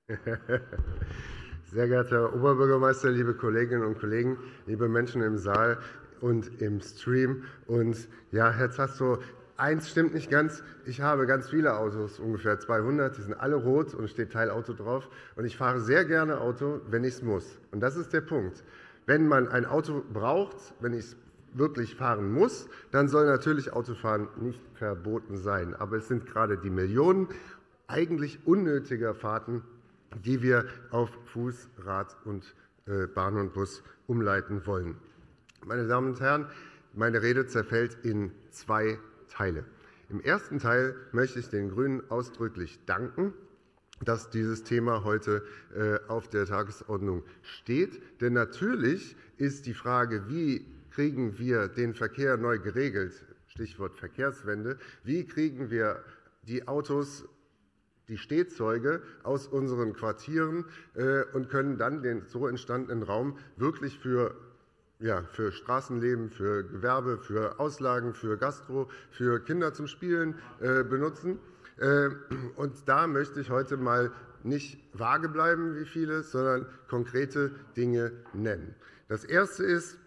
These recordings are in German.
Sehr geehrter Herr Oberbürgermeister, liebe Kolleginnen und Kollegen, liebe Menschen im Saal und im Stream. Und ja, Herr Zasto, eins stimmt nicht ganz. Ich habe ganz viele Autos, ungefähr 200. Die sind alle rot und steht Teilauto drauf. Und ich fahre sehr gerne Auto, wenn ich es muss. Und das ist der Punkt. Wenn man ein Auto braucht, wenn ich es wirklich fahren muss, dann soll natürlich Autofahren nicht verboten sein. Aber es sind gerade die Millionen eigentlich unnötiger Fahrten, die wir auf Fuß, Rad und Bahn und Bus umleiten wollen. Meine Damen und Herren, meine Rede zerfällt in 2 Teile. Im ersten Teil möchte ich den Grünen ausdrücklich danken, dass dieses Thema heute auf der Tagesordnung steht. Denn natürlich ist die Frage, wie kriegen wir den Verkehr neu geregelt, Stichwort Verkehrswende, wie kriegen wir die Autos, die Stehzeuge aus unseren Quartieren und können dann den so entstandenen Raum wirklich für Straßenleben, für Gewerbe, für Auslagen, für Gastro, für Kinder zum Spielen benutzen. Und da möchte ich heute mal nicht vage bleiben, wie viele, sondern konkrete Dinge nennen. Das Erste ist,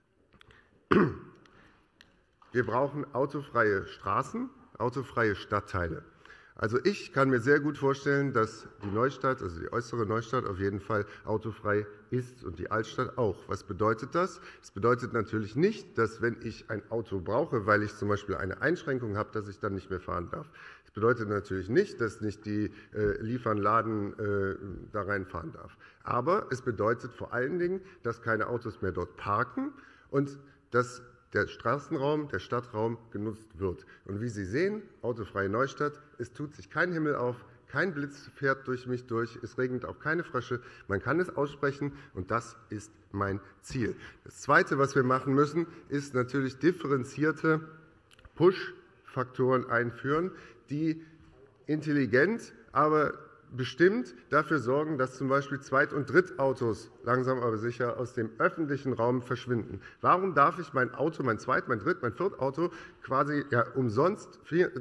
wir brauchen autofreie Straßen, autofreie Stadtteile. Also ich kann mir sehr gut vorstellen, dass die Neustadt, also die äußere Neustadt auf jeden Fall autofrei ist und die Altstadt auch. Was bedeutet das? Das bedeutet natürlich nicht, dass wenn ich ein Auto brauche, weil ich zum Beispiel eine Einschränkung habe, dass ich dann nicht mehr fahren darf. Das bedeutet natürlich nicht, dass nicht die Liefernladen da reinfahren darf. Aber es bedeutet vor allen Dingen, dass keine Autos mehr dort parken und dass der Straßenraum, der Stadtraum genutzt wird. Und wie Sie sehen, autofreie Neustadt, es tut sich kein Himmel auf, kein Blitz fährt durch mich durch, es regnet auch keine Frösche, man kann es aussprechen und das ist mein Ziel. Das Zweite, was wir machen müssen, ist natürlich differenzierte Push-Faktoren einführen, die intelligent, aber bestimmt dafür sorgen, dass zum Beispiel Zweit- und Drittautos langsam aber sicher aus dem öffentlichen Raum verschwinden. Warum darf ich mein Auto, mein Zweit-, mein Dritt-, mein Viertauto quasi umsonst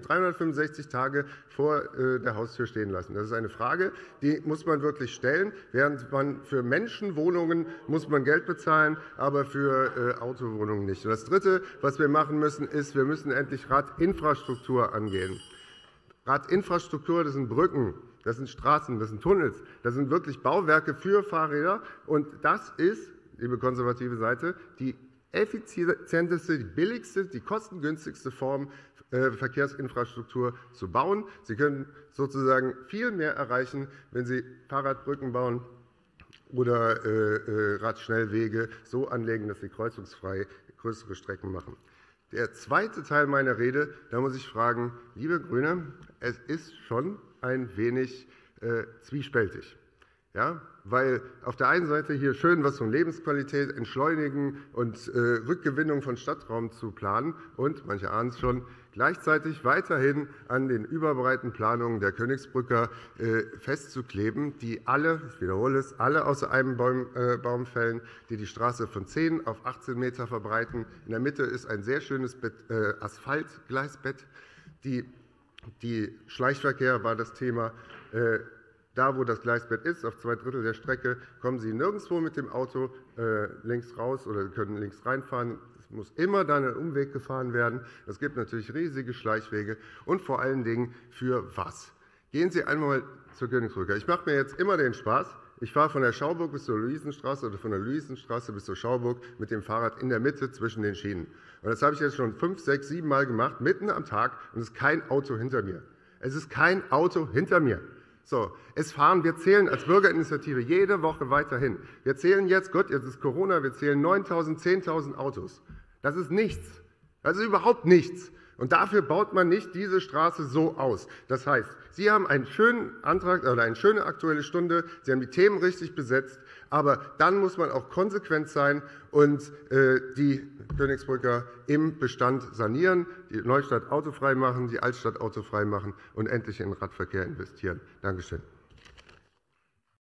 365 Tage vor der Haustür stehen lassen? Das ist eine Frage, die muss man wirklich stellen. Während man für Menschenwohnungen muss man Geld bezahlen, aber für Autowohnungen nicht. Und das Dritte, was wir machen müssen, ist, wir müssen endlich Radinfrastruktur angehen. Radinfrastruktur, das sind Brücken, das sind Straßen, das sind Tunnels, das sind wirklich Bauwerke für Fahrräder. Und das ist, liebe konservative Seite, die effizienteste, die billigste, die kostengünstigste Form, Verkehrsinfrastruktur zu bauen. Sie können sozusagen viel mehr erreichen, wenn Sie Fahrradbrücken bauen oder Radschnellwege so anlegen, dass sie kreuzungsfrei größere Strecken machen. Der zweite Teil meiner Rede, da muss ich fragen, liebe Grüne, es ist schon ein wenig zwiespältig. Ja, weil auf der einen Seite hier schön was von Lebensqualität, Entschleunigen und Rückgewinnung von Stadtraum zu planen und, manche ahnen es schon, gleichzeitig weiterhin an den überbreiten Planungen der Königsbrücker festzukleben, die alle, ich wiederhole es, alle außer einem Baum fällen, die die Straße von 10 auf 18 Meter verbreiten. In der Mitte ist ein sehr schönes Asphaltgleisbett. Die Schleichverkehr war das Thema. Da, wo das Gleisbett ist, auf 2/3 der Strecke, kommen Sie nirgendwo mit dem Auto links raus oder können links reinfahren. Es muss immer dann ein Umweg gefahren werden. Es gibt natürlich riesige Schleichwege. Und vor allen Dingen für was? Gehen Sie einmal zur Königsbrücke. Ich mache mir jetzt immer den Spaß. Ich fahre von der Schauburg bis zur Luisenstraße oder von der Luisenstraße bis zur Schauburg mit dem Fahrrad in der Mitte zwischen den Schienen. Und das habe ich jetzt schon 5, 6, 7 Mal gemacht, mitten am Tag, und es ist kein Auto hinter mir. Es ist kein Auto hinter mir. So, wir zählen als Bürgerinitiative jede Woche weiterhin. Wir zählen jetzt, Gott, jetzt ist Corona, wir zählen 9.000, 10.000 Autos. Das ist nichts. Das ist überhaupt nichts. Und dafür baut man nicht diese Straße so aus. Das heißt, Sie haben einen schönen Antrag oder eine schöne Aktuelle Stunde, Sie haben die Themen richtig besetzt, aber dann muss man auch konsequent sein und die Königsbrücker im Bestand sanieren, die Neustadt autofrei machen, die Altstadt autofrei machen und endlich in den Radverkehr investieren. Dankeschön.